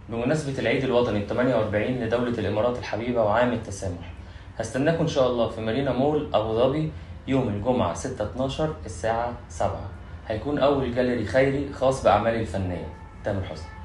بمناسبة العيد الوطني ال 48 لدولة الإمارات الحبيبة وعام التسامح، هستناكم إن شاء الله في مارينا مول أبو ظبي يوم الجمعة 6/12 الساعة 7. هيكون أول جاليري خيري خاص بأعمالي الفنية. تامر حسني.